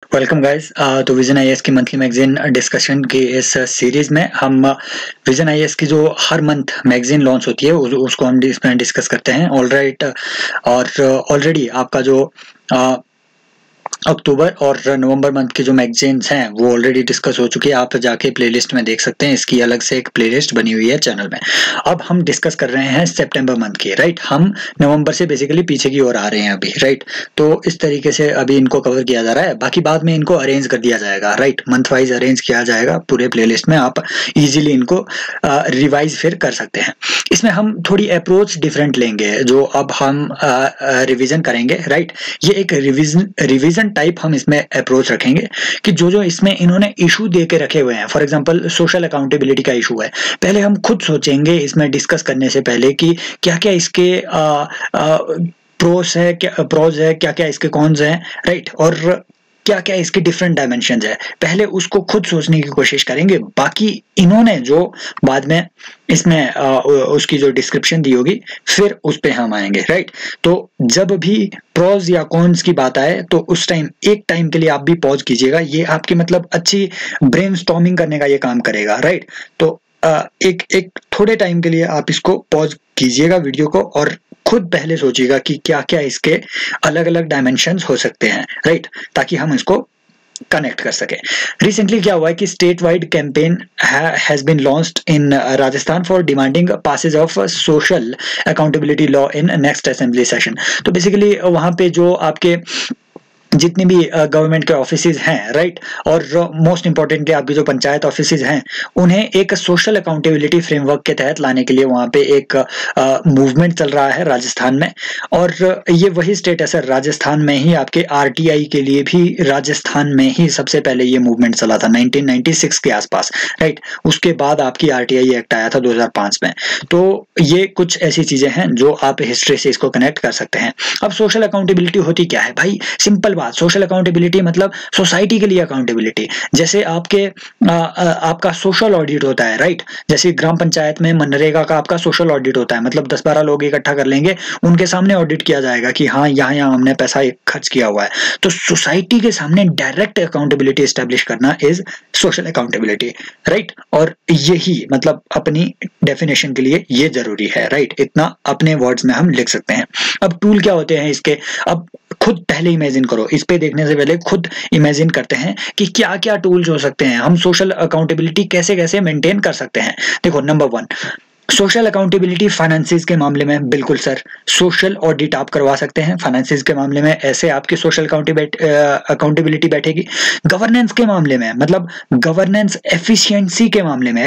Welcome guys. तो Vision IAS की monthly magazine discussion की इस सीरीज में हम विजन आईएएस की जो हर मंथ मैगजीन लॉन्च होती है उसको हम इसमें डिस्कस करते हैं। ऑलराइट, और ऑलरेडी आपका जो अक्टूबर और नवंबर मंथ की जो मैगजीन्स हैं वो ऑलरेडी डिस्कस हो चुकी है। आप जाके प्लेलिस्ट में देख सकते हैं, इसकी अलग से एक प्लेलिस्ट बनी हुई है चैनल में। अब हम डिस्कस कर रहे हैं सितंबर मंथ की, राइट। हम नवंबर से बेसिकली पीछे की ओर आ रहे हैं अभी, राइट। तो इस तरीके से अभी इनको कवर किया जा रहा है, बाकी बाद में इनको अरेंज कर दिया जाएगा, राइट। मंथ वाइज अरेंज किया जाएगा पूरे प्लेलिस्ट में, आप इजीली इनको रिवाइज फिर कर सकते हैं। इसमें हम थोड़ी अप्रोच डिफरेंट लेंगे जो अब हम रिवीजन करेंगे, राइट। ये एक रिवीजन टाइप हम इसमें अप्रोच रखेंगे कि जो इसमें इन्होंने इशू दे के रखे हुए हैं, फॉर एग्जांपल सोशल अकाउंटेबिलिटी का इशू है, पहले हम खुद सोचेंगे इसमें डिस्कस करने से पहले कि क्या क्या इसके प्रोस है, क्या क्या इसके कॉन्स हैं, राइट, और क्या क्या इसके डिफरेंट डायमेंशंस है, पहले उसको खुद सोचने की कोशिश करेंगे। बाकी इन्होंने जो बाद में इसमें उसकी जो डिस्क्रिप्शन दी होगी फिर उस पे हम आएंगे, राइट। तो जब भी प्रोज या कॉन्स की बात आए तो उस टाइम एक टाइम के लिए आप भी पॉज कीजिएगा, ये आपकी मतलब अच्छी ब्रेनस्टॉर्मिंग करने का ये काम करेगा, राइट। तो एक थोड़े टाइम के लिए आप इसको पॉज कीजिएगा वीडियो को और खुद पहले सोचिएगा कि क्या क्या इसके अलग अलग डायमेंशंस हो सकते हैं, राइट, ताकि हम इसको कनेक्ट कर सके। रिसेंटली क्या हुआ है कि state wide campaign has been launched in Rajasthan for demanding passage of social accountability law in next assembly session. तो बेसिकली वहां पे जो आपके जितने भी गवर्नमेंट के ऑफिसेज हैं, राइट, और मोस्ट इंपॉर्टेंटली आपकी जो पंचायत ऑफिसेज हैं उन्हें एक सोशल अकाउंटेबिलिटी फ्रेमवर्क के तहत लाने के लिए वहां पे एक मूवमेंट चल रहा है राजस्थान में। और ये वही स्टेट है सर, राजस्थान में ही आपके आरटीआई के लिए भी राजस्थान में ही सबसे पहले ये मूवमेंट चला था 1996 के आसपास, राइट। उसके बाद आपकी आरटीआई एक्ट आया था 2005 में। तो ये कुछ ऐसी चीजें हैं जो आप हिस्ट्री से इसको कनेक्ट कर सकते हैं। अब सोशल अकाउंटेबिलिटी होती क्या है भाई? सिंपल बात, सोशल अकाउंटेबिलिटी मतलब सोसाइटी के लिए अकाउंटेबिलिटी। जैसे आपका सोशल ऑडिट होता है, राइट, जैसे ग्राम पंचायत में मनरेगा का आपका सोशल ऑडिट होता है, मतलब 10-12 लोग इकट्ठा कर लेंगे, उनके सामने ऑडिट किया जाएगा कि हाँ यहाँ हमने पैसा खर्च किया हुआ है। तो सोसाइटी के सामने डायरेक्ट अकाउंटेबिलिटी एस्टेब्लिश करना इज सोशल अकाउंटेबिलिटी, राइट। और यही मतलब अपनी डेफिनेशन के लिए ये जरूरी है, राइट, इतना अपने वर्ड्स में हम लिख सकते हैं। अब टूल क्या होते हैं इसके, अब खुद पहले इमेजिन करो, इस पे देखने से पहले खुद इमेजिन करते हैं कि क्या क्या टूल्स हो सकते हैं, हम सोशल अकाउंटेबिलिटी कैसे कैसे मेंटेन कर सकते हैं। देखो, नंबर 1 सोशल अकाउंटेबिलिटी फाइनेंसेस के मामले में, बिल्कुल सर, सोशल ऑडिट आप करवा सकते हैं फाइनेंसेस के मामले में, ऐसे आपकी सोशल अकाउंटेबिलिटी बैठेगी। गवर्नेंस के मामले में, मतलब गवर्नेंस एफिशिएंसी के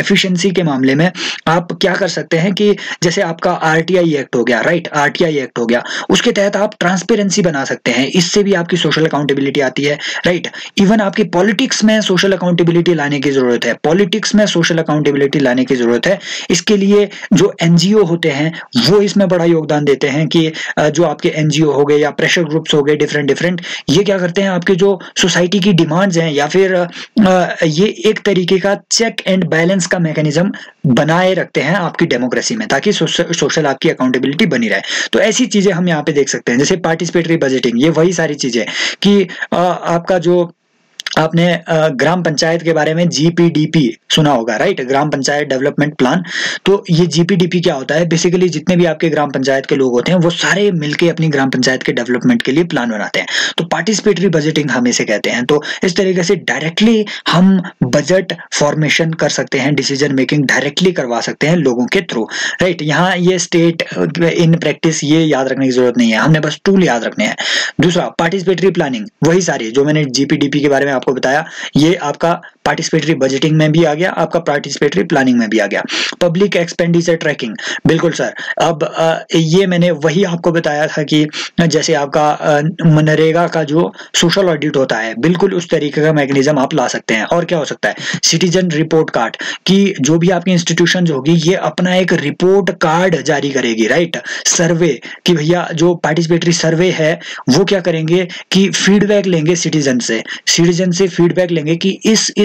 मामले में आप क्या कर सकते हैं कि जैसे आपका आरटीआई एक्ट हो गया, राइट, आरटीआई एक्ट हो गया, उसके तहत आप ट्रांसपेरेंसी बना सकते हैं, इससे भी आपकी सोशल अकाउंटेबिलिटी आती है, राइट। इवन आपकी पॉलिटिक्स में सोशल अकाउंटेबिलिटी लाने की जरूरत है, पॉलिटिक्स में सोशल अकाउंटेबिलिटी लाने की जरूरत है। इसके लिए जो एनजीओ होते हैं वो इसमें बड़ा योगदान देते हैं कि जो आपके एनजीओ हो गए या प्रेशर ग्रुप्स हो गए डिफरेंट, ये क्या करते हैं, आपके जो सोसाइटी की डिमांड्स हैं या फिर ये एक तरीके का चेक एंड बैलेंस का मैकेनिज्म बनाए रखते हैं आपकी डेमोक्रेसी में, ताकि सोशल आपकी अकाउंटेबिलिटी बनी रहे। तो ऐसी चीजें हम यहाँ पे देख सकते हैं, जैसे पार्टिसिपेटरी बजटिंग, ये वही सारी चीजें कि आपका जो आपने ग्राम पंचायत के बारे में जीपीडीपी सुना होगा, राइट, ग्राम पंचायत डेवलपमेंट प्लान। तो ये जीपीडीपी क्या होता है, बेसिकली जितने भी आपके ग्राम पंचायत के लोग होते हैं वो सारे मिलके अपनी ग्राम पंचायत के डेवलपमेंट के लिए प्लान बनाते हैं। तो पार्टिसिपेटरी बजटिंग हम इसे कहते हैं। तो इस तरीके से डायरेक्टली हम बजट फॉर्मेशन कर सकते हैं, डिसीजन मेकिंग डायरेक्टली करवा सकते हैं लोगों के थ्रू, राइट। यहाँ ये स्टेट इन प्रैक्टिस ये याद रखने की जरूरत नहीं है, हमने बस टूल याद रखने हैं। दूसरा, पार्टिसिपेटरी प्लानिंग, वही सारी जो मैंने जीपीडीपी के बारे में आपको बताया, ये आपका पार्टिसिपेटरी बजटिंग में भी आ गया, आपका पार्टिसिपेटरी प्लानिंग में भी आ गया। पब्लिक एक्सपेंडिचर ट्रैकिंग, बिल्कुल सर, अब ये मैंने वही आपको बताया था कि जैसे आपका मनरेगा का जो सोशल ऑडिट होता है, बिल्कुल उस तरीके का मैकेनिज्म आप ला सकते हैं। और क्या हो सकता है, सिटीजन रिपोर्ट कार्ड, कि जो भी आपकी इंस्टीट्यूशन होगी ये अपना एक रिपोर्ट कार्ड जारी करेगी, राइट। सर्वे, कि भैया जो पार्टिसिपेटरी सर्वे है वो क्या करेंगे कि फीडबैक लेंगे सिटीजन से फीडबैक लेंगे कि इस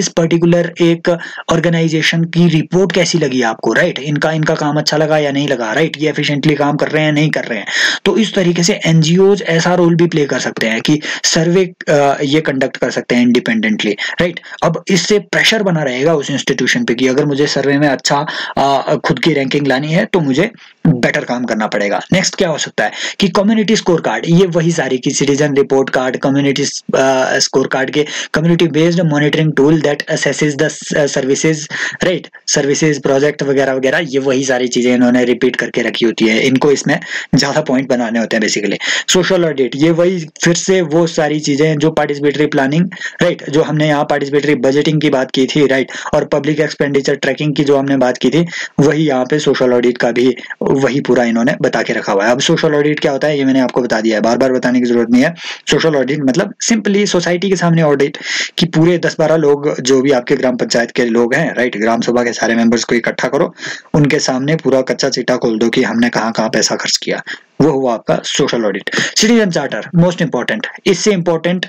इस पर्टिकुलर एक ऑर्गेनाइजेशन की रिपोर्ट कैसी लगी आपको, राइट, इनका काम अच्छा लगा या नहीं लगा, राइट, ये एफिशिएंटली काम कर रहे हैं नहीं कर रहे हैं। तो इस तरीके से एनजीओज ऐसा रोल भी प्ले कर सकते हैं कि सर्वे ये कंडक्ट कर सकते हैं इंडिपेंडेंटली, राइट। अब इससे प्रेशर बना रहेगा उस इंस्टीट्यूशन पे कि अगर मुझे सर्वे में अच्छा खुद की रैंकिंग लानी है तो मुझे बेटर काम करना पड़ेगा। नेक्स्ट क्या हो सकता है कि कम्युनिटी स्कोर कार्ड, ये वही सारी की citizen report card, community score card के community based monitoring tool that assesses the services, right, services project वगैरह वगैरह, ये वही सारी चीजें इन्होंने रिपीट करके रखी होती है, इनको इसमें ज्यादा पॉइंट बनाने होते हैं बेसिकली। सोशल ऑडिट, ये वही फिर से वो सारी चीजें जो पार्टिसिपेटरी प्लानिंग, राइट, जो हमने यहाँ पार्टिसिपेटरी बजटिंग की बात की थी, राइट, और पब्लिक एक्सपेंडिचर ट्रैकिंग की जो हमने बात की थी, वही यहाँ पे सोशल ऑडिट का भी वही पूरा इन्होंने बता के रखा हुआ है। अब सोशल ऑडिट क्या होता है ये मैंने आपको बता दिया है, बार बार बताने की जरूरत नहीं है। सोशल ऑडिट मतलब सिंपली सोसाइटी के सामने ऑडिट कि पूरे 10-12 लोग जो भी आपके ग्राम पंचायत के लोग हैं, राइट, ग्राम सभा के सारे मेंबर्स को इकट्ठा करो, उनके सामने पूरा कच्चा चिट्ठा खोल दो कि हमने कहाँ कहाँ पैसा खर्च किया, वो हुआ आपका social audit. Citizen charter most important, इससे इंपॉर्टेंट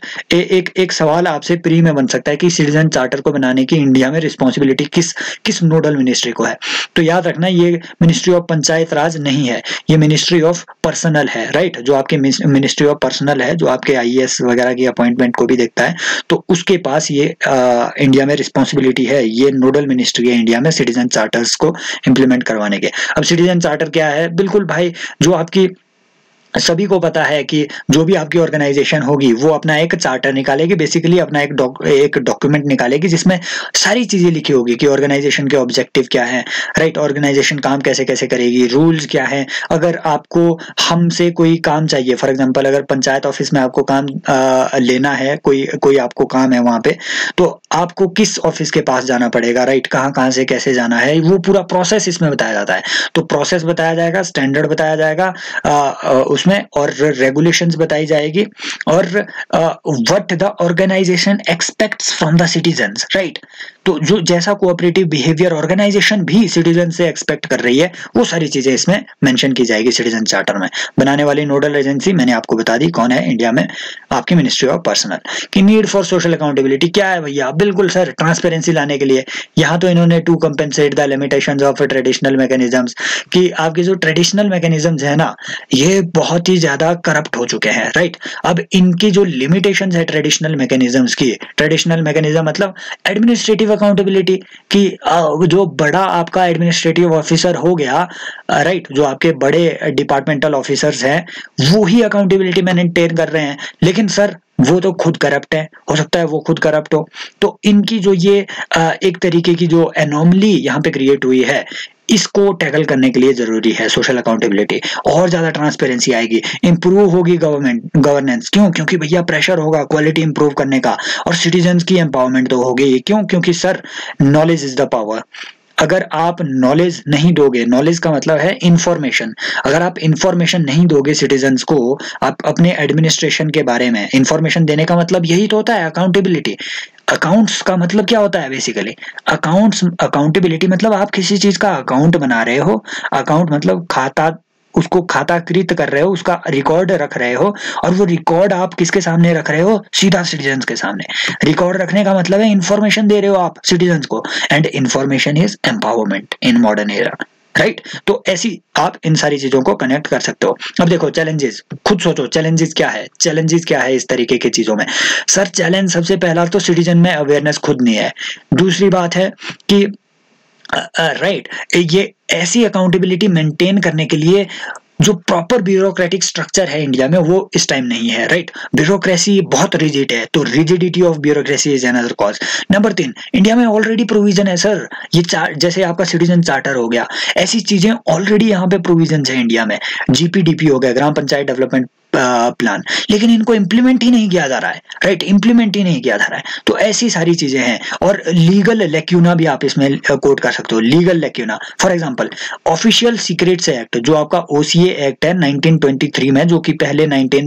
एक सवाल आपसे प्री में बन सकता है कि सिटीजन चार्टर को बनाने की इंडिया में रिस्पॉन्सिबिलिटी किस नोडल मिनिस्ट्री को है। तो याद रखना ये मिनिस्ट्री ऑफ पंचायत राज नहीं है, ये मिनिस्ट्री ऑफ पर्सनल है, राइट, जो आपके मिनिस्ट्री ऑफ पर्सनल है, जो आपके आईएएस वगैरह की अपॉइंटमेंट को भी देखता है, तो उसके पास ये इंडिया में रिस्पॉन्सिबिलिटी है, ये नोडल मिनिस्ट्री है इंडिया में सिटीजन चार्टर्स को इम्प्लीमेंट करवाने के। अब सिटीजन चार्टर क्या है, बिल्कुल भाई, जो आपकी सभी को पता है कि जो भी आपकी ऑर्गेनाइजेशन होगी वो अपना एक चार्टर निकालेगी, बेसिकली अपना एक डॉक्यूमेंट निकालेगी जिसमें सारी चीजें लिखी होगी कि ऑर्गेनाइजेशन के ऑब्जेक्टिव क्या है, राइट, ऑर्गेनाइजेशन काम कैसे कैसे करेगी, रूल्स क्या है। अगर आपको हमसे कोई काम चाहिए, फॉर एग्जांपल अगर पंचायत ऑफिस में आपको काम लेना है, कोई आपको काम है वहां पे, तो आपको किस ऑफिस के पास जाना पड़ेगा, राइट, कहाँ कहाँ से कैसे जाना है, वो पूरा प्रोसेस इसमें बताया जाता है। तो प्रोसेस बताया जाएगा, स्टैंडर्ड बताया जाएगा उसमें, और रेगुलेशंस बताई जाएगी, और what the organization expects from the citizens, right. तो जो जैसा कोऑपरेटिव बिहेवियर ऑर्गेनाइजेशन भी सिटीजन से एक्सपेक्ट कर रही है वो सारी चीजें इसमें मेंशन की जाएगी सिटीजन चार्टर में। बनाने वाली नोडल एजेंसी मैंने आपको बता दी कौन है इंडिया में, आपकी मिनिस्ट्री ऑफ पर्सनल। की नीड फॉर सोशल अकाउंटेबिलिटी क्या है भैया, बिल्कुल सर, ट्रांसपेरेंसी लाने के लिए। यहाँ तो इन्होंने to compensate the limitations of traditional mechanisms, कि आपके जो ट्रेडिशनल मैकेनिज्म्स है ना ये बहुत ही ज्यादा करप्ट हो चुके हैं, राइट। अब इनकी जो लिमिटेशंस है ट्रेडिशनल मैकेनिज्म्स की, ट्रेडिशनल मैकेनिज्म मतलब एडमिनिस्ट्रेटिव अकाउंटेबिलिटी, कि जो बड़ा आपका एडमिनिस्ट्रेटिव ऑफिसर हो गया, राइट, जो आपके बड़े डिपार्टमेंटल ऑफिसर्स हैं वो ही अकाउंटेबिलिटी मेंटेन कर रहे हैं, लेकिन सर वो तो खुद करप्ट है, हो सकता है वो खुद करप्ट हो। तो इनकी जो ये एक तरीके की जो एनोमली यहाँ पे क्रिएट हुई है, इसको टैकल करने के लिए जरूरी है सोशल अकाउंटेबिलिटी। और ज्यादा ट्रांसपेरेंसी आएगी, इंप्रूव होगी गवर्नेंस, क्यों, क्योंकि भैया प्रेशर होगा क्वालिटी इंप्रूव करने का, और सिटीजन्स की एम्पावरमेंट तो होगी, क्यों, क्योंकि sir knowledge is the power. अगर आप नॉलेज नहीं दोगे, नॉलेज का मतलब है इंफॉर्मेशन, अगर आप इंफॉर्मेशन नहीं दोगे सिटीजन्स को आप अपने एडमिनिस्ट्रेशन के बारे में, इंफॉर्मेशन देने का मतलब यही तो होता है अकाउंटेबिलिटी। अकाउंट्स का मतलब क्या होता है बेसिकली, अकाउंटेबिलिटी मतलब आप किसी चीज का अकाउंट बना रहे हो, अकाउंट मतलब खाता, उसको खाताकृत कर रहे हो, उसका रिकॉर्ड रख रहे हो, और वो रिकॉर्ड आप किसके सामने रख रहे हो, सीधा सिटीजन्स के सामने। रिकॉर्ड रखने का मतलब है इंफॉर्मेशन दे रहे हो आप सिटीजन्स को, and information is empowerment in modern era, right. तो ऐसी आप इन सारी चीजों को कनेक्ट कर सकते हो। अब देखो चैलेंजेस, खुद सोचो चैलेंजेस क्या है, चैलेंजेस क्या है इस तरीके की चीजों में। सर चैलेंज सबसे पहला तो सिटीजन में अवेयरनेस खुद नहीं है, दूसरी बात है कि राइट ये ऐसी अकाउंटेबिलिटी मेंटेन करने के लिए जो प्रॉपर ब्यूरोक्रेटिक स्ट्रक्चर है इंडिया में वो इस टाइम नहीं है, राइट। ब्यूरोक्रेसी बहुत रिजिड है, तो rigidity of bureaucracy is another cause. Number 3, India में ऑलरेडी प्रोविजन है सर, ये जैसे आपका सिटीजन चार्टर हो गया, ऐसी चीजें ऑलरेडी यहाँ पे प्रोविजन है इंडिया में। जीपीडीपी हो गया, ग्राम पंचायत डेवलपमेंट प्लान, लेकिन इनको इंप्लीमेंट ही नहीं किया जा रहा है, राइट, इंप्लीमेंट ही नहीं किया जा रहा है। तो ऐसी सारी चीजें हैं, और लीगल लेक्यूना भी आप इसमें कोट कर सकते हो, legal lacuna. For example official secrets act, जो आपका ओसीए एक्ट है 1923 में, जो कि पहले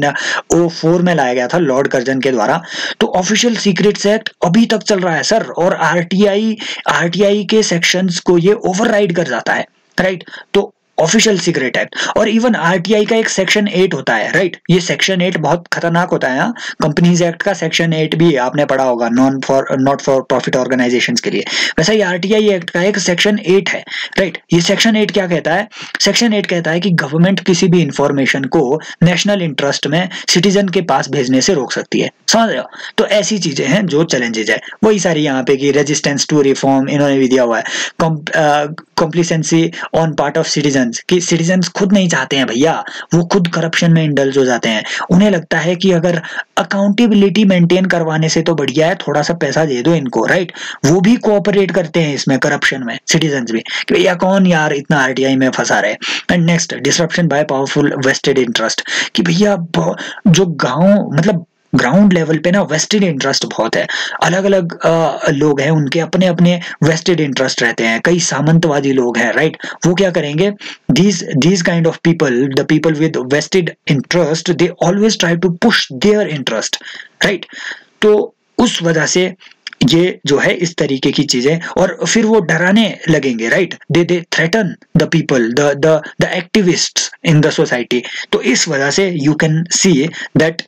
1904 में लाया गया था लॉर्ड कर्जन के द्वारा। तो ऑफिशियल सीक्रेट्स एक्ट अभी तक चल रहा है सर, और आरटीआई के सेक्शंस को ये ओवरराइड कर जाता है, राइट। तो ऑफिशियल सीक्रेट एक्ट, और इवन आरटीआई का एक सेक्शन 8 होता है, राइट। ये सेक्शन 8 बहुत खतरनाक होता है। हाँ, कंपनीज एक्ट का सेक्शन 8 भी आपने पढ़ा होगा, नॉट फॉर प्रॉफिट ऑर्गेनाइजेशंस के लिए। वैसे ही आरटीआई एक्ट का एक सेक्शन 8 है, राइट। ये सेक्शन 8 क्या कहता है? सेक्शन 8 कहता है कि गवर्नमेंट किसी भी इंफॉर्मेशन को नेशनल इंटरेस्ट में सिटीजन के पास भेजने से रोक सकती है, समझ रहे हो। तो ऐसी चीजें हैं जो चैलेंजेज है, वही सारी यहाँ पे कि रेजिस्टेंस टू रिफॉर्म इन्होंने भी दिया हुआ है, complacency on part of citizens, कि सिटीजन्स खुद नहीं चाहते हैं भैया, वो खुद करप्शन में इंडल्ज हो जाते हैं। उन्हें लगता है कि अगर अकाउंटेबिलिटी मेंटेन करवाने से तो बढ़िया है थोड़ा सा पैसा दे दो इनको, राइट। वो भी कोऑपरेट करते हैं इसमें, करप्शन में, सिटीजन्स भी, कि भैया कौन यार इतना आरटीआई में फंसा रहे। And next, disruption by powerful vested interest, कि भैया जो गांव मतलब ग्राउंड लेवल पे ना वेस्टेड इंटरेस्ट बहुत है, अलग अलग लोग हैं, उनके अपने अपने वेस्टेड इंटरेस्ट रहते हैं, कई सामंतवादी लोग हैं, राइट। वो क्या करेंगे, these kind of people, the people with vested interest, they always try to push their interest, right। तो उस वजह से ये जो है इस तरीके की चीजें, और फिर वो डराने लगेंगे, right. They threaten the people, the activists in the society. तो इस वजह से you can see that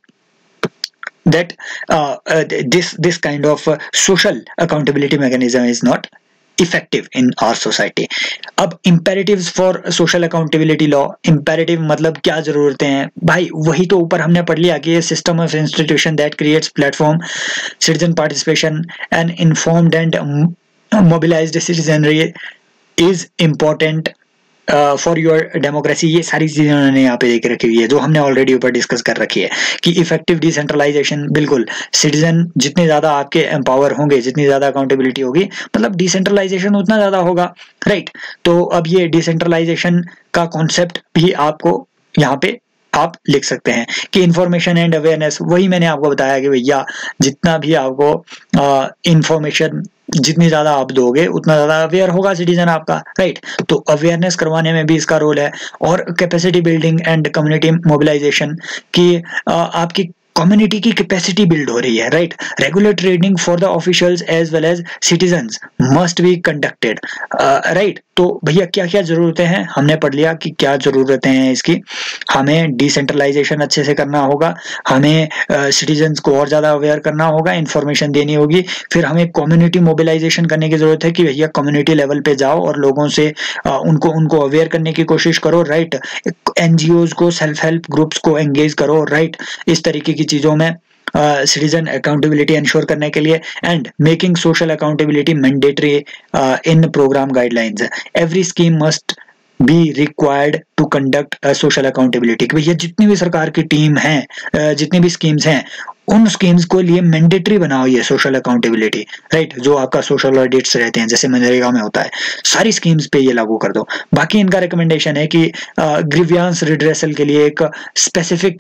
this kind of social accountability mechanism is not effective in our society. अब imperatives for social accountability law, imperative मतलब क्या जरूरतें हैं भाई, वही तो ऊपर हमने पढ़ लिया कि system of institution that creates platform, citizen participation and informed and mobilized citizenry is important for your democracy. ये सारी चीजें उन्होंने यहाँ पे देख रखी हुई है जो हमने ऑलरेडी ऊपर डिस्कस कर रखी है कि इफेक्टिव डिसेंट्रलाइजेशन, बिल्कुल सिटीजन जितने ज्यादा आपके एम्पावर होंगे, जितनी ज्यादा अकाउंटेबिलिटी होगी, मतलब डिसेंट्रलाइजेशन उतना ज्यादा होगा, राइट। तो अब ये डिसेंट्रलाइजेशन का कॉन्सेप्ट भी आपको यहाँ पे आप लिख सकते हैं कि इंफॉर्मेशन एंड अवेयरनेस, वही मैंने आपको बताया कि भैया जितना भी आपको इंफॉर्मेशन जितनी ज्यादा आप दोगे उतना ज्यादा अवेयर होगा सिटीजन आपका, राइट। तो अवेयरनेस करवाने में भी इसका रोल है, और capacity building and community mobilization की आपकी कम्युनिटी की कैपेसिटी बिल्ड हो रही है, right. Regular training for the officials as well as citizens must be conducted, right. तो भैया क्या क्या जरूरतें हैं हमने पढ़ लिया कि क्या जरूरतें हैं इसकी। हमें डिसेंट्रलाइजेशन अच्छे से करना होगा, हमें सिटीजन्स को और ज्यादा अवेयर करना होगा, इंफॉर्मेशन देनी होगी, फिर हमें कम्युनिटी मोबिलाइजेशन करने की जरूरत है कि भैया कम्युनिटी लेवल पे जाओ और लोगों से उनको अवेयर करने की कोशिश करो, राइट। एनजीओज को, सेल्फ हेल्प ग्रुप्स को एंगेज करो, राइट। इस तरीके की चीजों में citizen accountability ensure करने के लिए, and making social accountability mandatory in program guidelines. Every scheme must be required to conduct a social accountability। कि भैया जितनी भी सरकार की टीम है, जितनी भी स्कीम्स हैं, उन स्कीम्स को लिए मैंडेटरी बनाओ ये सोशल अकाउंटेबिलिटी, राइट। जो आपका सोशल ऑडिट्स रहते हैं जैसे मनरेगा में होता है, सारी स्कीम्स पे ये लागू कर दो। बाकी इनका रिकमेंडेशन है कि ग्रीवियंस रिड्रेसल के लिए एक स्पेसिफिक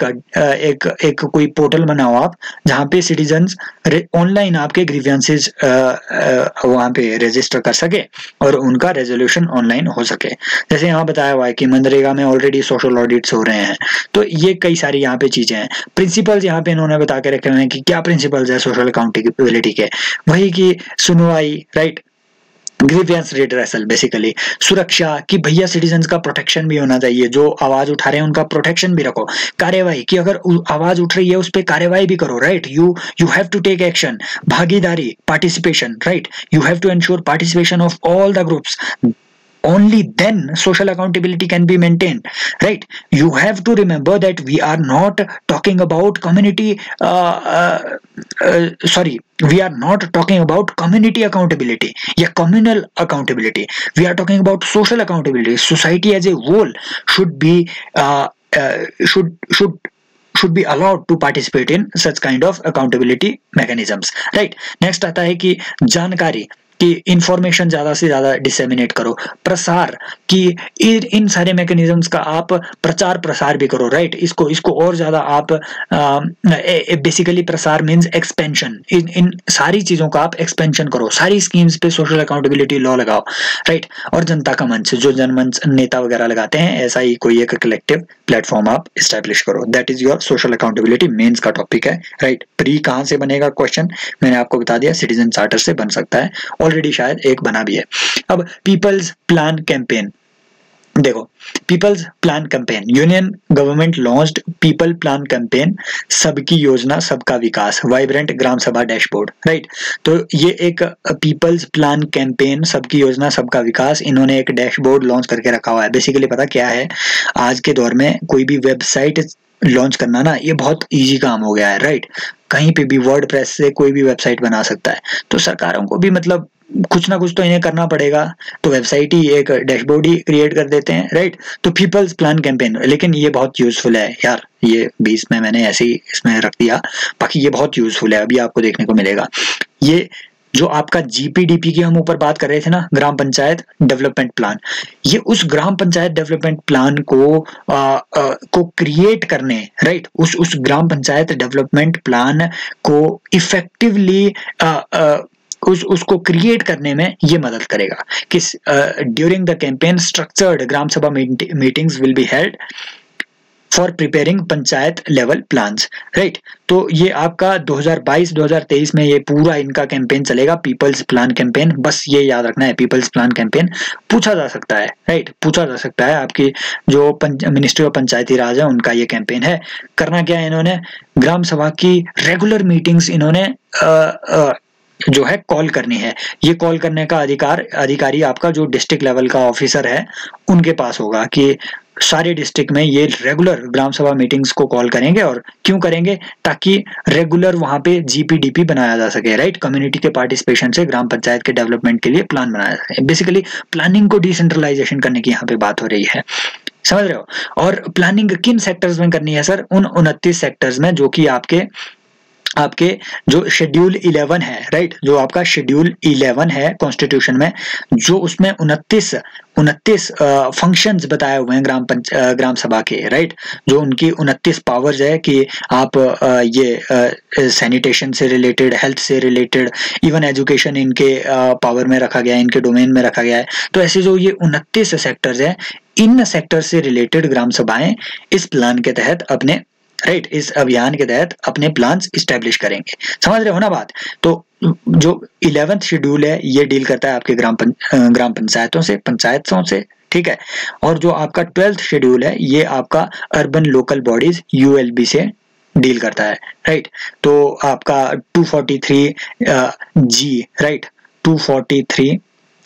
एक कोई पोर्टल बनाओ आप, जहाँ पे सिटीजन्स ऑनलाइन आपके ग्रीवियंसेस वहाँ पे रजिस्टर कर सके और उनका रेजोल्यूशन ऑनलाइन हो सके। जैसे यहाँ बताया हुआ है कि मनरेगा में ऑलरेडी सोशल ऑडिट्स हो रहे हैं, तो ये कई सारी यहाँ पे चीजें हैं। प्रिंसिपल्स यहाँ पे इन्होंने बता के रखे हुए हैं कि क्या प्रिंसिपल्स है सोशल अकाउंटेबिलिटी के, वही की सुनवाई, राइट, ग्रीवियंस रिड्रेसल, बेसिकली सुरक्षा, कि भैया सिटीजन्स का प्रोटेक्शन भी होना चाहिए, जो आवाज उठा रहे हैं उनका प्रोटेक्शन भी रखो। कार्यवाही कि अगर आवाज उठ रही है उस पर कार्यवाही भी करो, right. You have to take action. भागीदारी, participation, right. You have to ensure participation of all the groups, only then social accountability can be maintained, right। You have to remember that we are not talking about community we are not talking about community accountability या communal accountability, we are talking about social accountability. Society as a whole should be should be allowed to participate in such kind of accountability mechanisms, right। next आता है कि जानकारी कि information ज्यादा से ज्यादा disseminate करो, प्रसार कि इन सारे मैकेनिज्म्स का आप प्रचार प्रसार भी करो, राइट। इसको और ज्यादा आप बेसिकली प्रसार मींस एक्सपेंशन, इन सारी चीजों का आप एक्सपेंशन करो, सारी स्कीम्स पे सोशल अकाउंटेबिलिटी लॉ लगाओ, राइट। और जनता का मंच, जो जनमंच नेता वगैरह लगाते हैं, ऐसा ही कोई एक कलेक्टिव प्लेटफॉर्म आप एस्टैब्लिश करो। That is your social accountability, mains का टॉपिक है, राइट। प्री कहां से बनेगा क्वेश्चन मैंने आपको बता दिया, सिटीजन चार्टर से बन सकता है, ऑलरेडी शायद एक बना भी है। अब पीपल्स प्लान कैंपेन, देखो, people's plan campaign, union government launched people plan campaign, सबकी योजना सबका विकास, वाइब्रेंट ग्राम सभा डैशबोर्ड, राइट। तो ये एक पीपल्स प्लान कैंपेन, सबकी योजना सबका विकास, इन्होंने एक डैशबोर्ड लॉन्च करके रखा हुआ है। बेसिकली पता क्या है, आज के दौर में कोई भी वेबसाइट लॉन्च करना ना, ये बहुत इजी काम हो गया है, राइट। कहीं पे भी वर्डप्रेस से कोई भी वेबसाइट बना सकता है। तो सरकारों को भी मतलब कुछ ना कुछ तो इन्हें करना पड़ेगा, तो वेबसाइट ही एक डैशबोर्ड ही क्रिएट कर देते हैं, राइट। तो पीपल्स प्लान कैंपेन, लेकिन ये बहुत यूजफुल है यार, ये 20 में मैंने ऐसे ही इसमें रख दिया, बाकी ये बहुत यूजफुल है, अभी आपको देखने को मिलेगा। ये जो आपका जीपीडीपी की हम ऊपर बात कर रहे थे ना, ग्राम पंचायत डेवलपमेंट प्लान, ये उस ग्राम पंचायत डेवलपमेंट प्लान को क्रिएट करने, राइट, उस ग्राम पंचायत डेवलपमेंट प्लान को इफेक्टिवली उसको क्रिएट करने में ये मदद करेगा। किस ड्यूरिंग द कैंपेन स्ट्रक्चर्ड ग्राम सभा meetings will be held for preparing panchayat level plans, right. तो ये आपका 2022-2023 में ये पूरा इनका कैंपेन चलेगा, पीपल्स प्लान कैंपेन। बस ये याद रखना है, पीपल्स प्लान कैंपेन पूछा जा सकता है, राइट, पूछा जा सकता है। आपकी जो मिनिस्ट्री ऑफ पंचायती राज है, उनका ये कैंपेन है। करना क्या है इन्होंने, ग्राम सभा की रेगुलर मीटिंग्स इन्होंने जो है कॉल करनी है। ये कॉल करने का अधिकारी आपका जो डिस्ट्रिक्ट लेवल का ऑफिसर है उनके पास होगा, कि सारे डिस्ट्रिक्ट में ये रेगुलर ग्राम सभा मीटिंग्स को कॉल करेंगे। और क्यों करेंगे, ताकि रेगुलर वहां पे जीपीडीपी बनाया जा सके, राइट। कम्युनिटी के पार्टिसिपेशन से ग्राम पंचायत के डेवलपमेंट के लिए प्लान बनाया जा सके। बेसिकली प्लानिंग को डिसेंट्रलाइजेशन करने की यहाँ पे बात हो रही है, समझ रहे हो। और प्लानिंग किन सेक्टर्स में करनी है सर, उन 29 सेक्टर्स में जो कि आपके जो शेड्यूल 11 है, राइट, जो आपका शेड्यूल 11 है कॉन्स्टिट्यूशन में, जो उसमें 29 फंक्शंस बताए हुए हैं ग्राम सभा के, राइट। जो उनकी 29 पावर्स है कि आप ये सैनिटेशन से रिलेटेड, हेल्थ से रिलेटेड, इवन एजुकेशन इनके पावर में रखा गया है, इनके डोमेन में रखा गया है। तो ऐसे जो ये 29 सेक्टर्स है, इन सेक्टर से रिलेटेड ग्राम सभाएं इस प्लान के तहत अपने, राइट, इस अभियान के तहत अपने प्लान्स इस्टेब्लिश करेंगे। समझ रहे हो ना बात। तो जो 11th शेड्यूल है ये डील करता है आपके ग्राम पंचायतों से, ठीक है। और जो आपका 12th शेड्यूल है ये आपका अर्बन लोकल बॉडीज यूएलबी से डील करता है, राइट। तो आपका 243 G, right, 243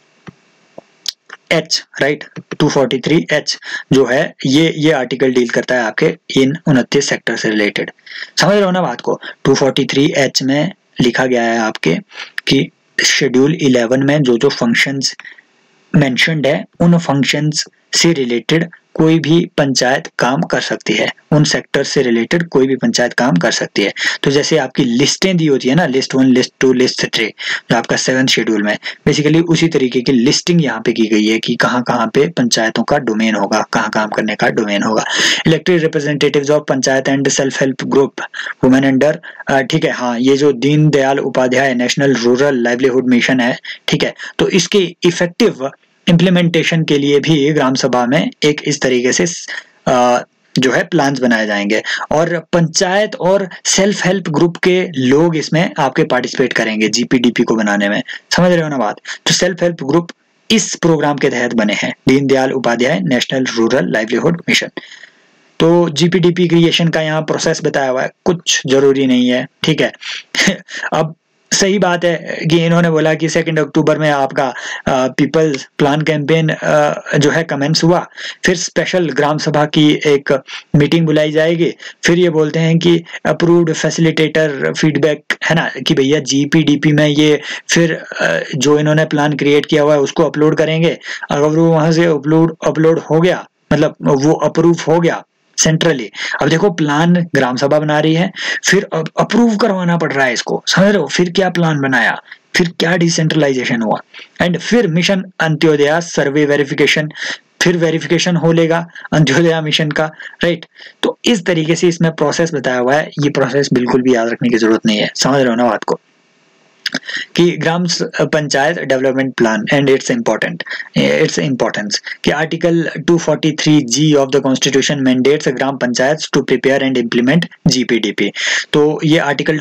H, right, 243 H जो है ये आर्टिकल डील करता है आपके इन 29 सेक्टर से रिलेटेड। समझ रहे हो ना बात को। 243 H में लिखा गया है आपके कि शेड्यूल 11 में जो फंक्शंस मेंशन्ड है, उन फंक्शंस से रिलेटेड कोई भी पंचायत काम कर सकती है, उन सेक्टर से रिलेटेड कोई भी पंचायत काम कर सकती है। तो जैसे आपकी लिस्टें दी होती है ना, लिस्ट 1, लिस्ट 2, लिस्ट 3, जो आपका 7th शेड्यूल में, बेसिकली उसी तरीके की लिस्टिंग यहाँ पे की गई है कि कहाँ कहाँ पे पंचायतों का डोमेन होगा, कहाँ काम करने का डोमेन होगा। Elected representatives of panchayat and self help group women under, ठीक है, हाँ, ये जो Deen Dayal Upadhyay national rural livelihood mission है, ठीक है। तो इसके इफेक्टिव इम्प्लीमेंटेशन के लिए भी ग्राम सभा में एक इस तरीके से जो है प्लान्स बनाए जाएंगे, और पंचायत और सेल्फ हेल्प ग्रुप के लोग इसमें आपके पार्टिसिपेट करेंगे जीपीडीपी को बनाने में। समझ रहे हो ना बात। तो सेल्फ हेल्प ग्रुप इस प्रोग्राम के तहत बने हैं, Deendayal Upadhyay national rural livelihood mission. तो जीपीडीपी क्रिएशन का यहाँ प्रोसेस बताया हुआ है, कुछ जरूरी नहीं है, ठीक है। अब सही बात है कि इन्होंने बोला कि 2 अक्टूबर में आपका पीपल्स प्लान कैंपेन जो है कमेंस हुआ, फिर स्पेशल ग्राम सभा की एक मीटिंग बुलाई जाएगी, फिर ये बोलते हैं कि अप्रूव्ड फैसिलिटेटर फीडबैक है ना, कि भैया जीपीडीपी में ये फिर जो इन्होंने प्लान क्रिएट किया हुआ है उसको अपलोड करेंगे। अगर वो वहां से अपलोड हो गया, मतलब वो अप्रूव हो गया सेंट्रली, अब देखो प्लान ग्राम सभा बना रही है, फिर अब अप्रूव करवाना पड़ रहा है इसको, समझ रहे हो। फिर क्या प्लान बनाया, फिर क्या डिसेंट्रलाइजेशन हुआ, एंड फिर मिशन अंत्योदय सर्वे वेरिफिकेशन, फिर वेरिफिकेशन हो लेगा अंत्योदय मिशन का, राइट। तो इस तरीके से इसमें प्रोसेस बताया हुआ है। ये प्रोसेस बिल्कुल भी याद रखने की जरूरत नहीं है, समझ रहे हो ना बात को, कि ग्राम panchayat development plan and its importance कि article 243G of the constitution mandates ग्राम panchayat to prepare and implement GPDP. तो ये आर्टिकल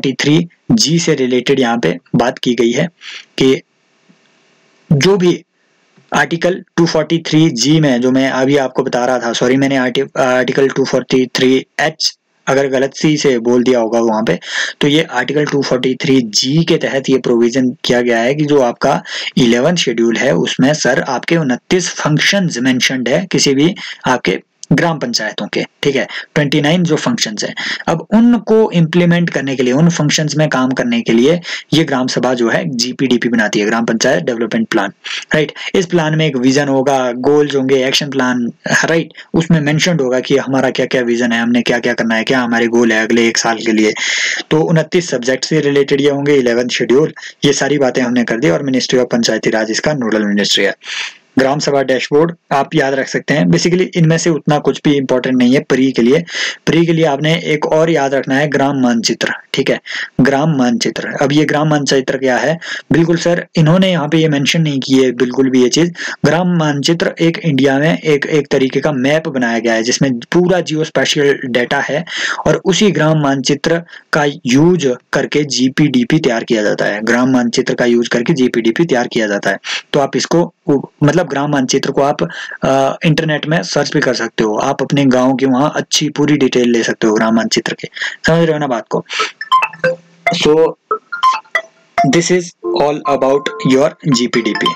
243G से रिलेटेड यहाँ पे बात की गई है कि जो भी आर्टिकल 243G में, जो मैं अभी आपको बता रहा था, सॉरी मैंने आर्टिकल 243H अगर गलत से बोल दिया होगा वहां पे, तो ये आर्टिकल 243G के तहत ये प्रोविजन किया गया है कि जो आपका 11th शेड्यूल है उसमें सर आपके 29 फंक्शंस मेंशन्ड है किसी भी आपके ग्राम पंचायतों के, ठीक है, 29 जो फंक्शंस हैं। अब उनको इम्प्लीमेंट करने के लिए, उन फंक्शंस में काम करने के लिए ये ग्राम सभा जो है GPDP बनाती है, ग्राम पंचायत डेवलपमेंट प्लान, राइट। इस प्लान में एक विजन होगा, गोल्स होंगे, एक्शन प्लान, राइट, उसमें मेंशन्ड होगा कि हमारा क्या क्या विजन है, हमने क्या क्या करना है, क्या हमारे गोल है अगले 1 साल के लिए। तो 29 सब्जेक्ट से रिलेटेड ये होंगे, 11th शेड्यूल, ये सारी बातें हमने कर दी, और मिनिस्ट्री ऑफ पंचायती राज इसका नोडल मिनिस्ट्री है। ग्राम सभा डैशबोर्ड आप याद रख सकते हैं, बेसिकली इनमें से उतना कुछ भी इंपॉर्टेंट नहीं है प्री के लिए। प्री के लिए आपने एक और याद रखना है, ग्राम मानचित्र, ठीक है, ग्राम मानचित्र। अब ये ग्राम मानचित्र क्या है, बिल्कुल सर इन्होंने यहाँ पे ये मेंशन नहीं की है बिल्कुल भी ये चीज। ग्राम मानचित्र एक इंडिया में एक तरीके का मैप बनाया गया है जिसमें पूरा जियो स्पेशियल डाटा है, और उसी ग्राम मानचित्र का यूज करके GPDP तैयार किया जाता है, ग्राम मानचित्र का यूज करके GPDP तैयार किया जाता है। तो आप इसको, मतलब ग्राम मानचित्र को आप इंटरनेट में सर्च भी कर सकते हो, आप अपने गांव की वहां अच्छी पूरी डिटेल ले सकते हो ग्राम मानचित्र के, समझ रहे हो ना बात को। So this is all about your GPDP।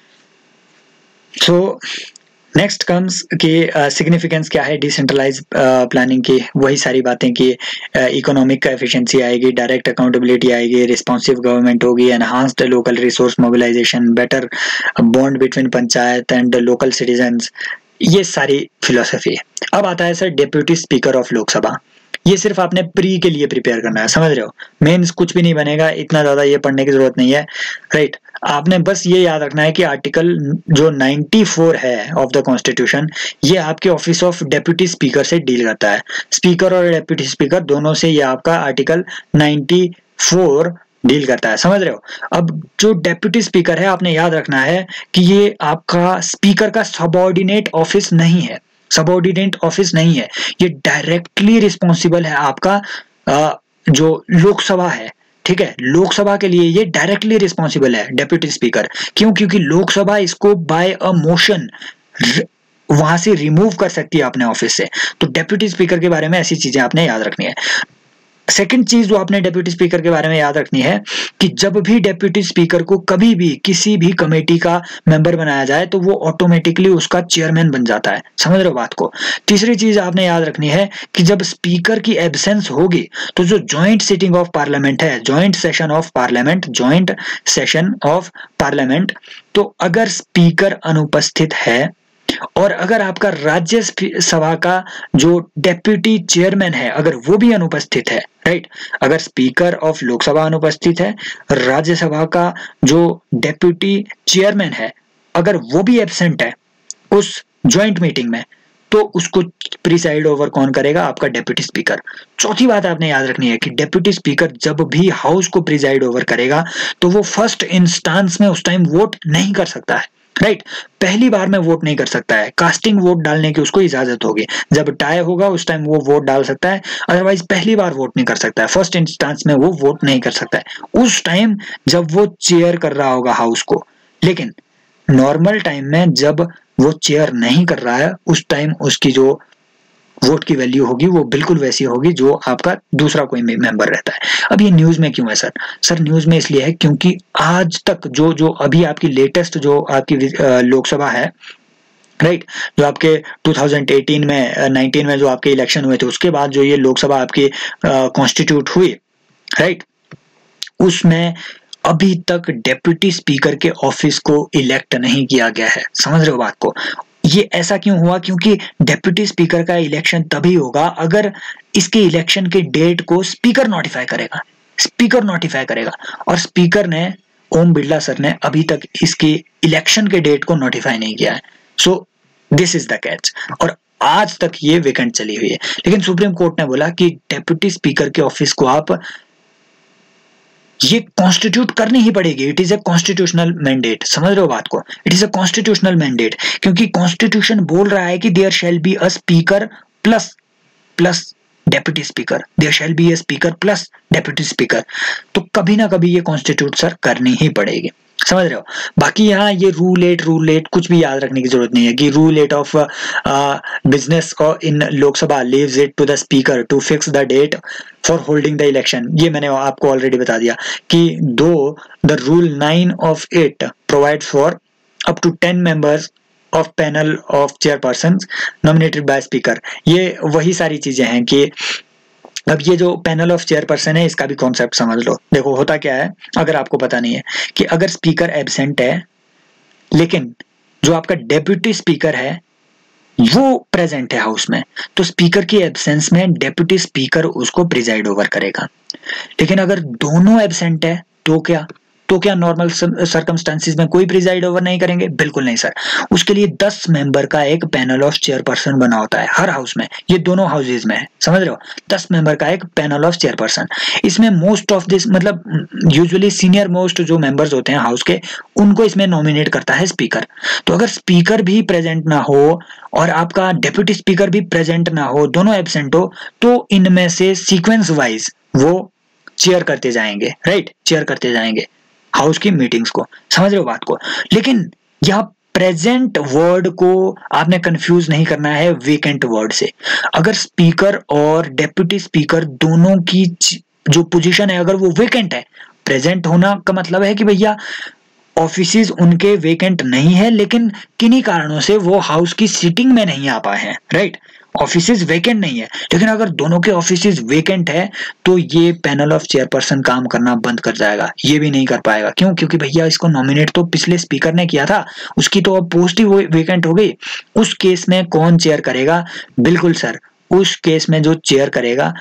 So next comes कि सिग्निफिकेंस क्या है डिसेंट्रलाइज प्लानिंग की, वही सारी बातें कि इकोनॉमिक एफिशिएंसी आएगी, डायरेक्ट अकाउंटेबिलिटी आएगी, रिस्पॉन्सिव गवर्नमेंट होगी, enhanced local resource mobilization, better bond between panchayat and local citizens, ये सारी फिलोसफी है। अब आता है sir deputy speaker of Lok Sabha. ये सिर्फ आपने प्री के लिए प्रिपेयर करना है, समझ रहे हो, मेंस कुछ भी नहीं बनेगा, इतना ज्यादा ये पढ़ने की जरूरत नहीं है, राइट। आपने बस ये याद रखना है कि आर्टिकल जो 94 है ऑफ द कॉन्स्टिट्यूशन, ये आपके ऑफिस ऑफ डेप्यूटी स्पीकर से डील करता है। स्पीकर और डेप्यूटी स्पीकर दोनों से ये आपका आर्टिकल 94 डील करता है, समझ रहे हो। अब जो डेप्यूटी स्पीकर है, आपने याद रखना है कि ये आपका स्पीकर का सबऑर्डिनेट ऑफिस नहीं है, सबऑर्डिनेट ऑफिस नहीं है, ये डायरेक्टली रिस्पॉन्सिबल है आपका जो लोकसभा है, ठीक है, लोकसभा के लिए ये डायरेक्टली रिस्पॉन्सिबल है डेप्यूटी स्पीकर। क्यों? क्योंकि लोकसभा इसको बाय अ मोशन वहां से रिमूव कर सकती है अपने ऑफिस से। तो डेप्यूटी स्पीकर के बारे में ऐसी चीजें आपने याद रखनी है। सेकंड चीज जो आपने डेप्यूटी स्पीकर के बारे में याद रखनी है कि जब भी डेप्यूटी स्पीकर को कभी भी किसी भी कमेटी का मेंबर बनाया जाए तो वो ऑटोमेटिकली उसका चेयरमैन बन जाता है, समझ रहे हो बात को। तीसरी चीज आपने याद रखनी है कि जब स्पीकर की एब्सेंस होगी तो जो जॉइंट सिटिंग ऑफ पार्लियामेंट है, joint session of parliament, joint session of parliament, तो अगर स्पीकर अनुपस्थित है और अगर आपका राज्यसभा का जो डेप्यूटी चेयरमैन है अगर वो भी अनुपस्थित है, राइट, अगर स्पीकर ऑफ लोकसभा अनुपस्थित है, राज्यसभा का जो डेप्यूटी चेयरमैन है अगर वो भी एब्सेंट है उस ज्वाइंट मीटिंग में, तो उसको प्रिसाइड ओवर कौन करेगा? आपका डेप्यूटी स्पीकर। चौथी बात आपने याद रखनी है कि डेप्यूटी स्पीकर जब भी हाउस को प्रिसाइड ओवर करेगा तो वो फर्स्ट इंस्टेंस में उस टाइम वोट नहीं कर सकता है, राइट, पहली बार में वोट नहीं कर सकता है, कास्टिंग वोट डालने की उसको इजाजत होगी, जब टाई होगा उस टाइम वो वोट डाल सकता है, अदरवाइज पहली बार वोट नहीं कर सकता है, फर्स्ट इंस्टेंस में वो वोट नहीं कर सकता है उस टाइम जब वो चेयर कर रहा होगा हाउस को। लेकिन नॉर्मल टाइम में जब वो चेयर नहीं कर रहा है उस टाइम उसकी जो वोट की वैल्यू होगी वो बिल्कुल वैसी होगी जो आपका दूसरा कोई मेंबर रहता है। अब ये न्यूज में क्यों है सर? सर न्यूज में इसलिए है क्योंकि आज तक जो अभी आपकी लेटेस्ट जो आपकी लोकसभा है, राइट, जो आपके 2018 में 19 में जो आपके इलेक्शन हुए थे उसके बाद जो ये लोकसभा आपकी कॉन्स्टिट्यूट हुई, राइट, उसमें अभी तक डेप्यूटी स्पीकर के ऑफिस को इलेक्ट नहीं किया गया है, समझ रहे हो बात को। ये ऐसा क्यों हुआ? क्योंकि डेप्यूटी स्पीकर का इलेक्शन तभी होगा अगर इसके इलेक्शन के डेट को स्पीकर नोटिफाई करेगा, स्पीकर नोटिफाई करेगा, और स्पीकर ने, ओम बिरला सर ने अभी तक इसके इलेक्शन के डेट को नोटिफाई नहीं किया है। So this is the catch, और आज तक ये वेकेंट चली हुई है। लेकिन सुप्रीम कोर्ट ने बोला कि डेप्यूटी स्पीकर के ऑफिस को आप ये कॉन्स्टिट्यूट करनी ही पड़ेगी, it is a constitutional mandate, समझ रहे हो बात को, it is a constitutional mandate, क्योंकि कॉन्स्टिट्यूशन बोल रहा है कि there shall be a speaker plus deputy speaker, there shall be a speaker plus deputy speaker, तो कभी ना कभी ये कॉन्स्टिट्यूट सर करनी ही पड़ेगी। समझ रहे हो। बाकी यहाँ ये रूल एट कुछ भी याद रखने की जरूरत नहीं है कि rule eight of business in Lok Sabha leaves it to the speaker to fix the date for holding the election. ये मैंने आपको ऑलरेडी बता दिया कि though the rule 9 of it provides for up to 10 members of panel of chairperson nominated by speaker. ये वही सारी चीजें हैं कि अब ये जो पैनल ऑफ चेयरपर्सन है इसका भी कॉन्सेप्ट समझ लो। देखो होता क्या है, अगर आपको पता नहीं है कि अगर स्पीकर एब्सेंट है लेकिन जो आपका डेप्यूटी स्पीकर है वो प्रेजेंट है हाउस में, तो स्पीकर की एब्सेंस में डेप्यूटी स्पीकर उसको प्रिजाइड ओवर करेगा। लेकिन अगर दोनों एब्सेंट है तो क्या नॉर्मल सर्कमस्टेंसेस में कोई प्रिजाइड ओवर नहीं करेंगे? बिल्कुल नहीं सर। उसके लिए 10 मेंबर का एक पैनल ऑफ चेयरपर्सन बना होता है हर हाउस में। ये दोनों हाउसेज में है, समझ रहे हो। 10 मेंबर का एक पैनल ऑफ चेयरपर्सन। इसमें मोस्ट ऑफ दिस मतलब यूजुअली सीनियर मोस्ट जो मेंबर्स होते हैं हाउस के उनको इसमें नॉमिनेट करता है स्पीकर। तो अगर स्पीकर भी प्रेजेंट ना हो और आपका डेप्यूटी स्पीकर भी प्रेजेंट ना हो, दोनों एब्सेंट हो, तो इनमें से सीक्वेंस वाइज वो चेयर करते जाएंगे, राइट, चेयर करते जाएंगे हाउस की मीटिंग्स को। समझ रहे हो बात को। लेकिन यह प्रेजेंट वर्ड को आपने कंफ्यूज नहीं करना है वेकेंट वर्ड से। अगर स्पीकर और डेप्यूटी स्पीकर दोनों की जो पोजीशन है अगर वो वेकेंट है, प्रेजेंट होना का मतलब है कि भैया ऑफिसेज उनके वेकेंट नहीं है लेकिन किन्हीं कारणों से वो हाउस की सीटिंग में नहीं आ पाए हैं, राइट। ऑफिसेज वेकेंट नहीं है, लेकिन अगर दोनों के ऑफिसेज वेकेंट है तो ये पैनल ऑफ चेयरपर्सन काम करना बंद कर जाएगा, ये भी नहीं कर पाएगा। क्यों? क्योंकि भैया इसको नॉमिनेट तो पिछले स्पीकर ने किया था, उसकी तो अब पोस्ट ही वेकेंट हो गई। उस केस में कौन चेयर करेगा? बिल्कुल सर, उस केस में जो चेयर करेगा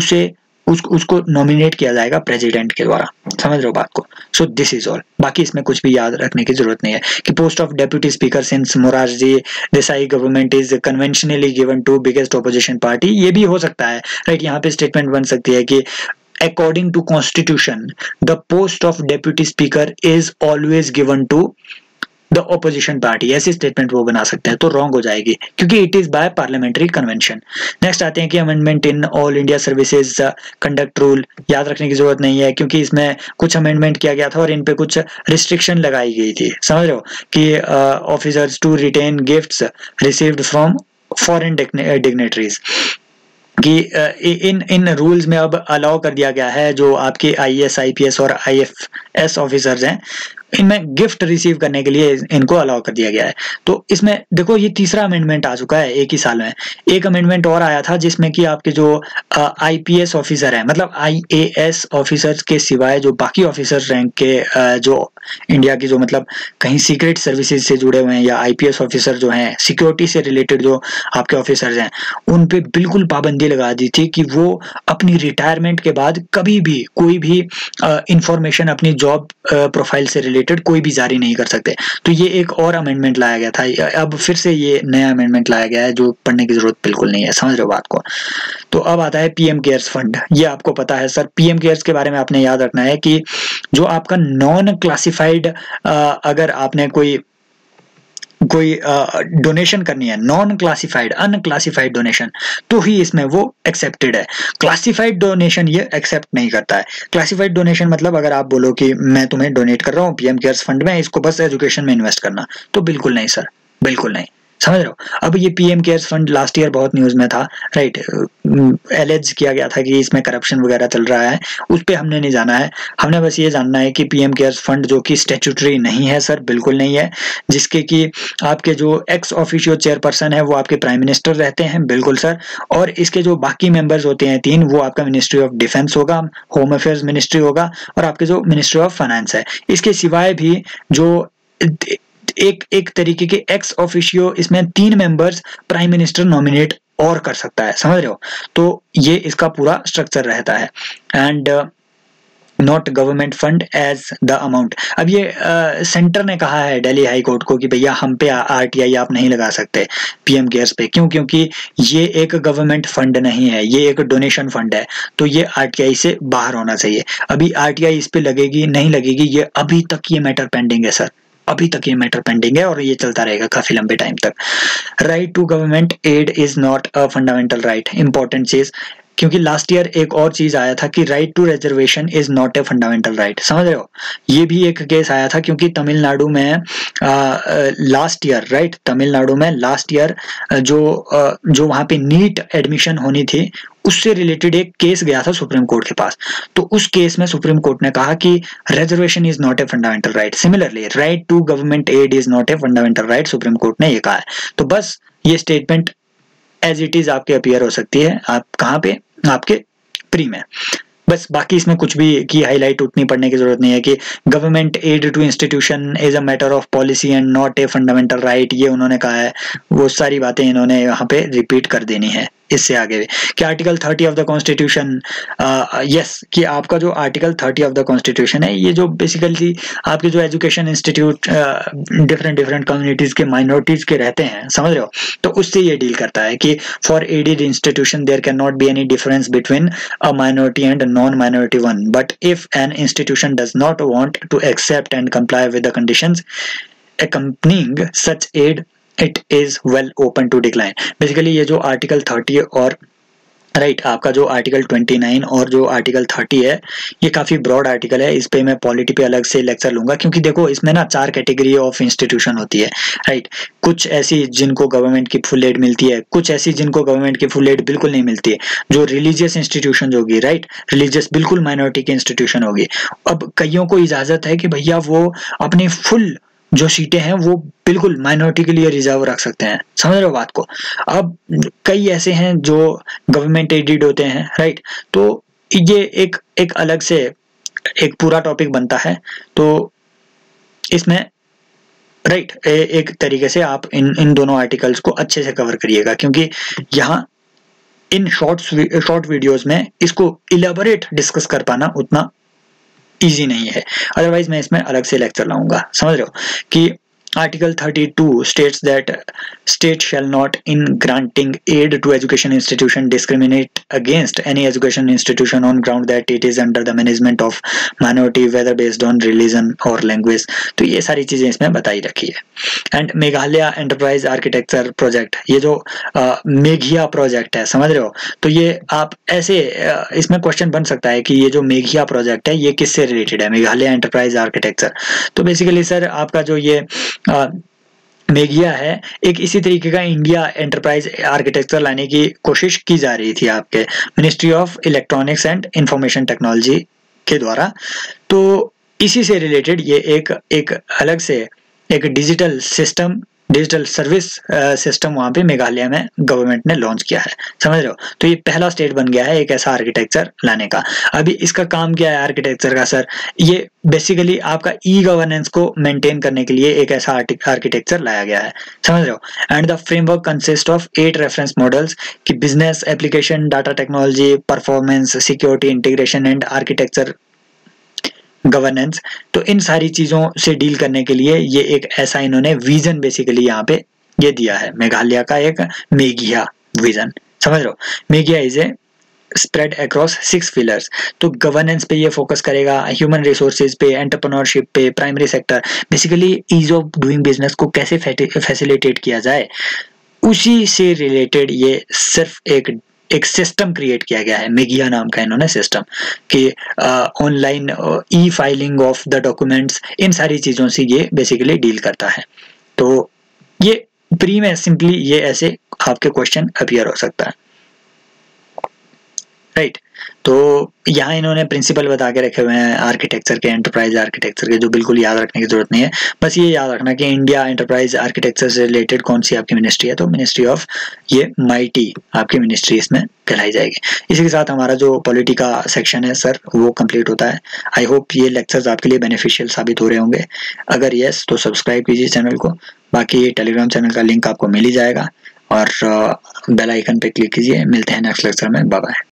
उसको नॉमिनेट किया जाएगा प्रेसिडेंट के द्वारा। समझ रहे हो बात को। So this is all. बाकी इसमें कुछ भी याद रखने की जरूरत नहीं है कि post of deputy speaker since Morarji Desai government is conventionally given to biggest opposition party. ये भी हो सकता है, राइट। यहाँ पे स्टेटमेंट बन सकती है कि according to constitution the post of deputy speaker is always given to the opposition party. ऐसी स्टेटमेंट वो बना सकते हैं तो रॉन्ग हो जाएगी क्योंकि it is by parliamentary convention. Next आते हैं कि amendment in all India services conduct rule. याद रखने की जरूरत नहीं है क्योंकि इसमें कुछ अमेंडमेंट किया गया था और इन पे कुछ रिस्ट्रिक्शन लगाई गई थी। समझ रहे हो कि officers to retain gifts received from foreign dignitaries कि इन रूल्स में अब अलाउ कर दिया गया है जो आपके आईएएस आईपीएस और आईएफएस ऑफिसर्स हैं, इनमें गिफ्ट रिसीव करने के लिए इनको अलाउ कर दिया गया है। तो इसमें देखो ये तीसरा अमेंडमेंट आ चुका है एक ही साल में। एक अमेंडमेंट और आया था जिसमें कि आपके जो आईपीएस ऑफिसर है मतलब आईएएस ऑफिसर्स के सिवाय जो बाकी ऑफिसर रैंक के जो इंडिया की जो मतलब कहीं सीक्रेट सर्विसेज से जुड़े हुए हैं या आईपीएस ऑफिसर जो हैं सिक्योरिटी से रिलेटेड जो आपके ऑफिसर्स हैं उन पे बिल्कुल पाबंदी लगा दी थी कि वो अपनी रिटायरमेंट के बाद कभी भी कोई भी इंफॉर्मेशन अपनी जॉब प्रोफाइल से रिलेटेड कोई भी जारी नहीं कर सकते। तो ये एक और अमेंडमेंट लाया गया था, अब फिर से ये नया अमेंडमेंट लाया गया है जो पढ़ने की जरूरत बिल्कुल नहीं है। समझ रहे हो बात को। तो अब आता है पीएम केयर्स फंड। ये आपको पता है सर, पीएम केयर्स के बारे में आपने याद रखना है कि जो आपका नॉन क्लासिफाइड अगर आपने कोई डोनेशन करनी है, नॉन क्लासिफाइड अनक्लासिफाइड डोनेशन, तो ही इसमें वो एक्सेप्टेड है। क्लासिफाइड डोनेशन ये एक्सेप्ट नहीं करता है। क्लासिफाइड डोनेशन मतलब अगर आप बोलो कि मैं तुम्हें डोनेट कर रहा हूँ पीएम केयर्स फंड में, इसको बस एजुकेशन में इन्वेस्ट करना, तो बिल्कुल नहीं सर, बिल्कुल नहीं। समझ रहे हो। अब ये PM cares fund last year बहुत न्यूज में था, राइट। एलिज किया गया था कि इसमें करप्शन वगैरह चल रहा है, उस पे हमने नहीं जाना है। हमने बस ये जानना है कि पीएम केयर्स फंड जो कि स्टैट्यूटरी नहीं है सर, बिल्कुल नहीं है, जिसके कि आपके जो एक्स ऑफिशियो चेयरपर्सन है वो आपके प्राइम मिनिस्टर रहते हैं, बिल्कुल सर। और इसके जो बाकी मेंबर्स होते हैं 3, वो आपका मिनिस्ट्री ऑफ डिफेंस होगा, होम अफेयर्स मिनिस्ट्री होगा और आपके जो मिनिस्ट्री ऑफ फाइनेंस है। इसके सिवाय भी जो एक तरीके के एक्स ऑफिशियो इसमें 3 मेंबर्स प्राइम मिनिस्टर नॉमिनेट और कर सकता है। समझ रहे हो। तो ये इसका पूरा स्ट्रक्चर रहता है। And not government fund as the amount. अब ये सेंटर ने कहा है दिल्ली हाई कोर्ट को कि भैया हम पे आरटीआई आप नहीं लगा सकते पीएम केयर्स पे। क्यों? क्योंकि ये एक गवर्नमेंट फंड नहीं है, ये एक डोनेशन फंड है, तो ये आरटीआई से बाहर होना चाहिए। अभी आरटीआई इस पे लगेगी नहीं लगेगी, ये अभी तक ये मैटर पेंडिंग है सर, अभी तक ये मैटर पेंडिंग है और ये चलता रहेगा काफी लंबे टाइम तक। Right to government aid is not a fundamental right. Important चीज, क्योंकि लास्ट ईयर एक और चीज आया था कि right to reservation is not a fundamental right, समझ रहे हो, ये भी एक केस आया था क्योंकि तमिलनाडु में लास्ट ईयर, राइट, तमिलनाडु में लास्ट ईयर जो वहां पे नीट एडमिशन होनी थी उससे रिलेटेड एक केस गया था सुप्रीम कोर्ट के पास। तो उस केस में सुप्रीम कोर्ट ने कहा कि reservation is not a fundamental right. Similarly right to government aid is not a fundamental right, supreme court ने ये कहा है। तो बस ये स्टेटमेंट एज इट इज आपके अपीयर हो सकती है, आप कहाँ पे, आपके प्री में, बस बाकी इसमें कुछ भी की हाईलाइट उतनी पढ़ने की जरूरत नहीं है कि government aid to institution is a matter of policy and not a fundamental right, ये उन्होंने कहा है, वो सारी बातें इन्होंने यहाँ पे रिपीट कर देनी है। इससे आगे भी कि article 30 of the constitution, yes, कि आपका जो आर्टिकल 30 ऑफ द कॉन्स्टिट्यूशन है, ये जो बेसिकली आपके जो एजुकेशन इंस्टीट्यूट डिफरेंट कम्युनिटीज के, माइनॉरिटीज के रहते हैं, समझ रहे हो, तो उससे ये डील करता है कि for aided institution there can not be any difference between a minority and non minority one, but if an institution does not want to accept and comply with the conditions accompanying such aid, it is well open to decline। Basically ये जो article 30 और right आपका जो article 29 और जो article 30 है, ये काफी ब्रॉड आर्टिकल है, इस पे मैं पॉलिटी पे अलग से लेक्चर लूंगा, क्योंकि देखो इसमें ना 4 कैटेगरी ऑफ इंस्टीट्यूशन होती है, राइट। कुछ ऐसी जिनको गवर्नमेंट की फुल एड मिलती है, कुछ ऐसी जिनको गवर्नमेंट की फुल एड बिल्कुल नहीं मिलती है, जो रिलीजियस इंस्टीट्यूशन होगी, राइट, रिलीजियस बिल्कुल माइनॉरिटी की इंस्टीट्यूशन होगी। अब कईयों को इजाजत है कि भैया वो अपनी फुल जो सीटें हैं वो बिल्कुल माइनॉरिटी के लिए रिजर्व रख सकते हैं, समझ रहे हो बात को। अब कई ऐसे हैं जो गवर्नमेंट एडेड होते हैं, राइट, तो ये एक अलग से एक पूरा टॉपिक बनता है। तो इसमें राइट एक तरीके से आप इन दोनों आर्टिकल्स को अच्छे से कवर करिएगा, क्योंकि यहाँ इन शॉर्ट वीडियोस में इसको इलेबोरेट डिस्कस कर पाना उतना इजी नहीं है, अदरवाइज मैं इसमें अलग से लेक्चर लाऊंगा, समझ रहे हो। कि article 32 states that state shall not in granting aid to education institution discriminate against any education institution on ground that it is under the management of minority whether based on religion or language। तो ये सारी चीजें इसमें बताई रखी है। And Meghalaya enterprise architecture project, ये जो मेघिया प्रोजेक्ट है, समझ रहे हो, तो ये आप ऐसे इसमें क्वेश्चन बन सकता है कि ये जो मेघिया प्रोजेक्ट है ये किससे रिलेटेड है, मेघालय एंटरप्राइज आर्किटेक्चर। तो बेसिकली सर आपका जो ये मेघिया है, एक इसी तरीके का इंडिया एंटरप्राइज आर्किटेक्चर लाने की कोशिश की जा रही थी आपके ministry of electronics and information technology के द्वारा। तो इसी से रिलेटेड ये एक अलग से एक digital system, digital service system वहां पे मेघालय में गवर्नमेंट ने लॉन्च किया है, समझ रहे हो। तो ये पहला स्टेट बन गया है एक ऐसा आर्किटेक्चर लाने का। अभी इसका काम क्या है आर्किटेक्चर का सर, ये बेसिकली आपका ई गवर्नेंस को मेंटेन करने के लिए एक ऐसा आर्किटेक्चर लाया गया है, समझ रहे हो। And the framework consist of 8 reference models कि business, application, data technology, performance, security, integration and architecture governance. तो इन सारी चीजों से डील करने के लिए ये एक ऐसा इन्होंने विजन बेसिकली यहाँ पे ये दिया है, मेघालय का एक मेघिया विजन, समझ रहे हो। MeghEA is a spread across 6 pillars. तो गवर्नेंस पे ये फोकस करेगा, ह्यूमन रिसोर्सेज पे, एंटरप्रेन्योरशिप पे, primary sector, basically ease of doing business को कैसे फैसिलिटेट किया जाए, उसी से रिलेटेड ये सिर्फ एक सिस्टम क्रिएट किया गया है, मेघिया नाम का इन्होंने सिस्टम, कि online e filing of the documents, इन सारी चीजों से ये बेसिकली डील करता है। तो ये प्री में सिंपली ये ऐसे आपके क्वेश्चन अपीयर हो सकता है, राइट। तो यहाँ इन्होंने प्रिंसिपल बता के रखे हुए हैं आर्किटेक्चर के, एंटरप्राइज आर्किटेक्चर के, जो बिल्कुल याद रखने की जरूरत नहीं है। बस ये याद रखना कि इंडिया एंटरप्राइज आर्किटेक्चर से रिलेटेड कौन सी आपकी मिनिस्ट्री है, तो मिनिस्ट्री ऑफ ये माइटी आपकी मिनिस्ट्री इसमें कहलाई जाएगी। इसी के साथ हमारा जो पॉलिटी का सेक्शन है सर वो कंप्लीट होता है। आई होप ये लेक्चर्स आपके लिए बेनिफिशियल साबित हो रहे होंगे। अगर यस तो सब्सक्राइब कीजिए चैनल को, बाकी टेलीग्राम चैनल का लिंक आपको मिल ही जाएगा, और बेल आइकन पे क्लिक कीजिए। मिलते हैं नेक्स्ट लेक्चर में, बाय बाय।